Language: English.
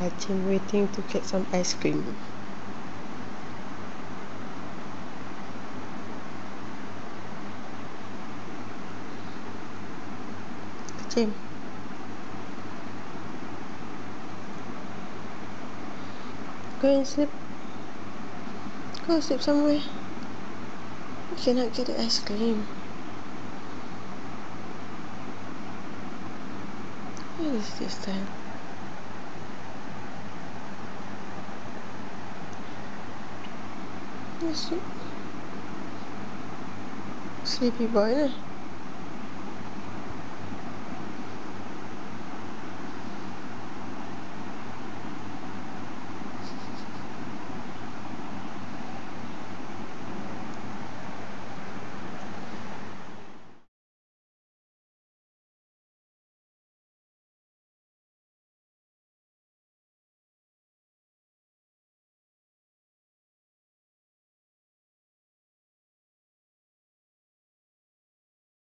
Qachim waiting to get some ice cream. Qachim, go and sleep. Go sleep somewhere. You cannot get the ice cream. What is this time? Sleepy boy, nah?